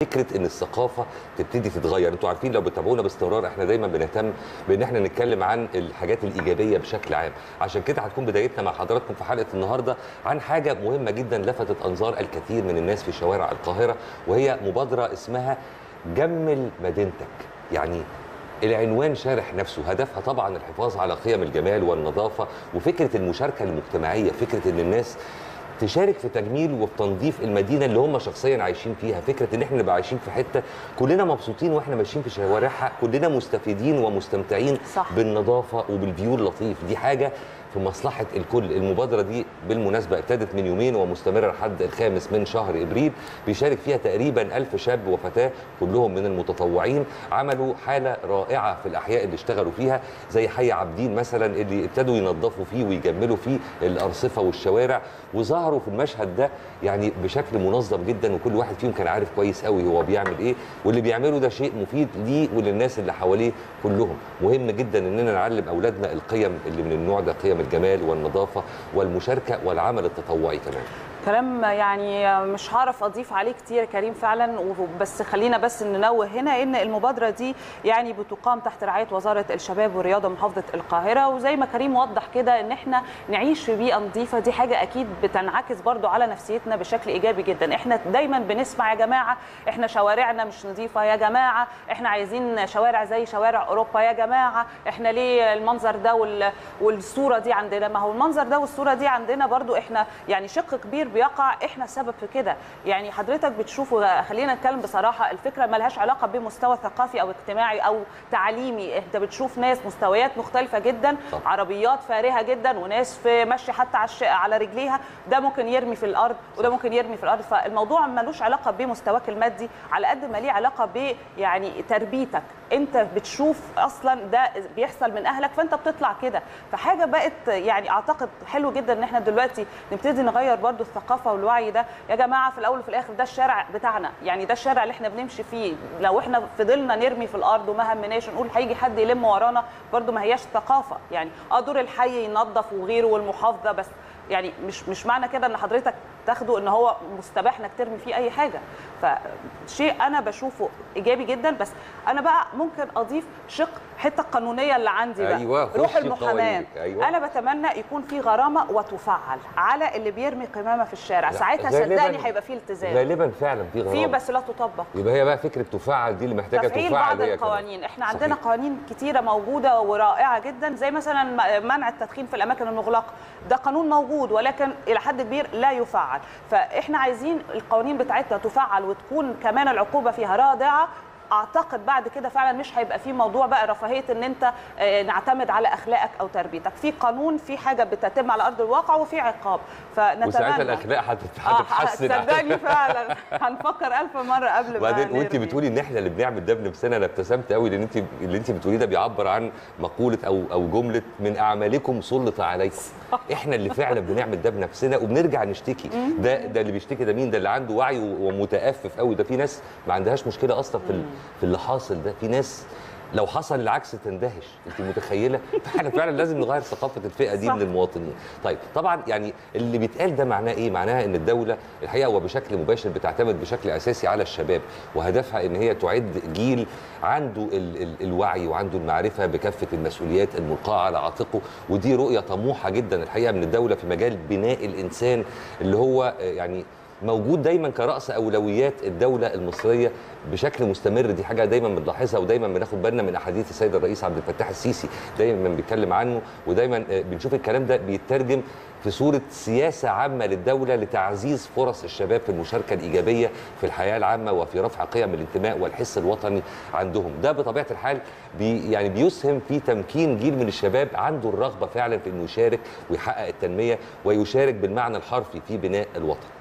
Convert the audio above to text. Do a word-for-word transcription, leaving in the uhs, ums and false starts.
فكره ان الثقافه تبتدي تتغير. انتوا عارفين لو بتتابعونا باستمرار احنا دايما بنهتم بان احنا نتكلم عن الحاجات الايجابيه بشكل عام، عشان كده هتكون بدايتنا مع حضراتكم في حلقه النهارده عن حاجه مهمه جدا لفتت انظار الكثير من الناس في شوارع القاهره، وهي مبادره اسمها جمل مدينتك. يعني العنوان شارح نفسه، هدفها طبعا الحفاظ على قيم الجمال والنظافه وفكره المشاركه المجتمعيه، فكره ان الناس تشارك في تجميل وفي تنظيف المدينه اللي هم شخصيا عايشين فيها، فكره ان احنا نبقى عايشين في حته كلنا مبسوطين واحنا ماشيين في شوارعها، كلنا مستفيدين ومستمتعين صح. بالنظافه وبالفيو اللطيف، دي حاجه في مصلحه الكل. المبادره دي بالمناسبه ابتدت من يومين ومستمره لحد الخامس من شهر ابريل، بيشارك فيها تقريبا ألف شاب وفتاه كلهم من المتطوعين. عملوا حاله رائعه في الاحياء اللي اشتغلوا فيها، زي حي عابدين مثلا اللي ابتدوا ينظفوا فيه ويجملوا فيه الارصفه والشوارع، وظهروا في المشهد ده يعني بشكل منظم جدا، وكل واحد فيهم كان عارف كويس قوي هو بيعمل ايه، واللي بيعمله ده شيء مفيد ليه وللناس اللي حواليه كلهم. مهم جدا اننا نعلم اولادنا القيم اللي من النوع ده، قيم الجمال والنظافه والمشاركه والعمل التطوعي كمان. كلام يعني مش هعرف اضيف عليه كتير كريم فعلا، بس خلينا بس ننوه هنا ان المبادره دي يعني بتقام تحت رعايه وزاره الشباب والرياضه محافظه القاهره، وزي ما كريم وضح كده ان احنا نعيش في بيئه نظيفه، دي حاجه اكيد بتنعكس برضو على نفسيتنا بشكل ايجابي جدا. احنا دايما بنسمع يا جماعه احنا شوارعنا مش نظيفه، يا جماعه احنا عايزين شوارع زي شوارع اوروبا، يا جماعه احنا ليه المنظر ده والصوره دي عندنا؟ ما هو المنظر ده والصوره دي عندنا برضو احنا يعني شق كبير بيقع احنا السبب في كده. يعني حضرتك بتشوفوا، خلينا نتكلم بصراحه، الفكره ما لهاش علاقه بمستوى ثقافي او اجتماعي او تعليمي، انت بتشوف ناس مستويات مختلفه جدا، طب. عربيات فارهه جدا وناس في ماشيه حتى على على رجليها، ده ممكن يرمي في الارض وده ممكن يرمي في الارض. فالموضوع ملوش علاقه بمستواك المادي على قد ما ليه علاقه ب يعني تربيتك، انت بتشوف اصلا ده بيحصل من اهلك فانت بتطلع كده. فحاجه بقت يعني اعتقد حلو جدا ان احنا دلوقتي نبتدي نغير برضو الثقافه والوعي ده. يا جماعه في الاول وفي الاخر ده الشارع بتاعنا، يعني ده الشارع اللي احنا بنمشي فيه، لو احنا فضلنا نرمي في الارض وما همناش نقول هيجي حد يلم ورانا برضو ما هياش ثقافه. يعني اه دور الحي ينظف وغيره والمحافظه، بس يعني مش مش معنى كده ان حضرتك تاخده ان هو مستباح انك ترمي فيه اي حاجه. فشيء انا بشوفه ايجابي جدا، بس انا بقى ممكن اضيف شق حته القانونيه اللي عندي بقى. أيوة روح المحاماه. أيوة. انا بتمنى يكون في غرامه وتفعل على اللي بيرمي قمامه في الشارع، ساعتها صدقني هيبقى في التزام. غالبا فعلا في غرامه، في بس لا تطبق. يبقى هي بقى فكره تفعل دي اللي محتاجه تفعل. بعض القوانين، احنا عندنا صحيح. قوانين كتيره موجوده ورائعه جدا، زي مثلا منع التدخين في الاماكن المغلقه، ده قانون موجود ولكن الى حد كبير لا يفعل. فاحنا عايزين القوانين بتاعتنا تفعل وتكون كمان العقوبه فيها رادعه. اعتقد بعد كده فعلا مش هيبقى في موضوع بقى رفاهيه ان انت نعتمد على اخلاقك او تربيتك، في قانون، في حاجه بتتم على ارض الواقع وفي عقاب. فنتمنى وساعتها الاخلاق هتتحسن. آه صدقني فعلا هنفكر ألف مره قبل ما وبعدين وانت بتقولي ان احنا اللي بنعمل ده بنفسنا، انا ابتسمت قوي لان انت اللي انت بتقوليه ده بيعبر عن مقوله او او جمله من اعمالكم سلط عليكم. احنا اللي فعلا بنعمل ده بنفسنا وبنرجع نشتكي. ده ده اللي بيشتكي ده مين؟ ده اللي عنده وعي ومتأفف قوي. ده في ناس ما عندهاش مشكله اصلا في في اللي حاصل ده، في ناس لو حصل العكس تندهش. انت متخيله؟ فاحنا فعلا لازم نغير ثقافه الفئه دي صح. من المواطنين. طيب طبعا يعني اللي بيتقال ده معناه ايه؟ معناها ان الدوله الحقيقه وبشكل مباشر بتعتمد بشكل اساسي على الشباب، وهدفها ان هي تعد جيل عنده ال ال الوعي وعنده المعرفه بكافه المسؤوليات الملقاه على عاتقه، ودي رؤيه طموحه جدا الحقيقه من الدوله في مجال بناء الانسان اللي هو يعني موجود دايما كرأس أولويات الدولة المصرية بشكل مستمر. دي حاجة دايما بنلاحظها ودايما بناخد بالنا من أحاديث السيد الرئيس عبد الفتاح السيسي، دايما بيتكلم عنه ودايما بنشوف الكلام ده بيترجم في صورة سياسة عامة للدولة لتعزيز فرص الشباب في المشاركة الإيجابية في الحياة العامة وفي رفع قيم الانتماء والحس الوطني عندهم. ده بطبيعة الحال بي يعني بيسهم في تمكين جيل من الشباب عنده الرغبة فعلا في إنه يشارك ويحقق التنمية ويشارك بالمعنى الحرفي في بناء الوطن.